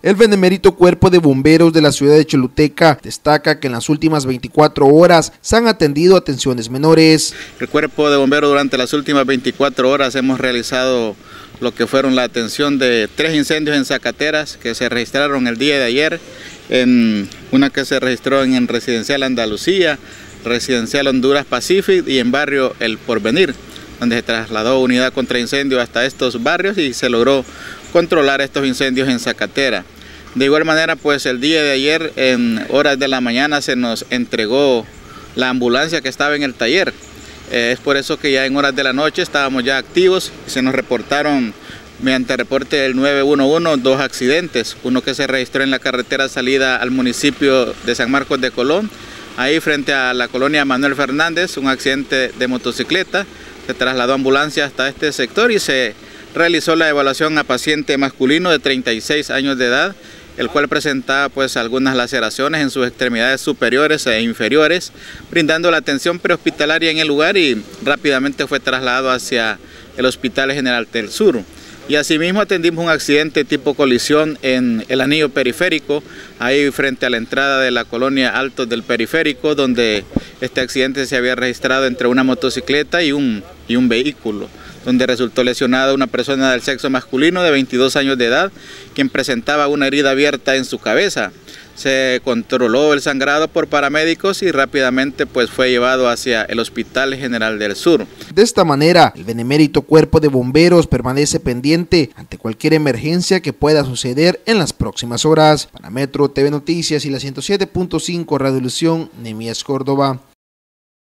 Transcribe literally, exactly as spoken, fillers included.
El benemérito Cuerpo de Bomberos de la ciudad de Choluteca destaca que en las últimas veinticuatro horas se han atendido atenciones menores. El Cuerpo de Bomberos durante las últimas veinticuatro horas hemos realizado lo que fueron la atención de tres incendios en Zacateras que se registraron el día de ayer, en una que se registró en el Residencial Andalucía, Residencial Honduras Pacific y en barrio El Porvenir, donde se trasladó unidad contra incendio hasta estos barrios y se logró controlar estos incendios en Zacatera. De igual manera, pues el día de ayer en horas de la mañana se nos entregó la ambulancia que estaba en el taller. Eh, es por eso que ya en horas de la noche estábamos ya activos. Se nos reportaron mediante reporte del nueve uno uno dos accidentes. Uno que se registró en la carretera salida al municipio de San Marcos de Colón, ahí frente a la colonia Manuel Fernández, un accidente de motocicleta. Se trasladó ambulancia hasta este sector y se realizó la evaluación a paciente masculino de treinta y seis años de edad, el cual presentaba pues algunas laceraciones en sus extremidades superiores e inferiores, brindando la atención prehospitalaria en el lugar y rápidamente fue trasladado hacia el Hospital General del Sur. Y asimismo atendimos un accidente tipo colisión en el anillo periférico, ahí frente a la entrada de la colonia Altos del Periférico, donde este accidente se había registrado entre una motocicleta y un, y un vehículo, donde resultó lesionada una persona del sexo masculino de veintidós años de edad, quien presentaba una herida abierta en su cabeza. Se controló el sangrado por paramédicos y rápidamente pues fue llevado hacia el Hospital General del Sur. De esta manera, el benemérito Cuerpo de Bomberos permanece pendiente ante cualquier emergencia que pueda suceder en las próximas horas. Para Metro T V Noticias y la ciento siete punto cinco Radio Ilusión, Nehemías Córdoba.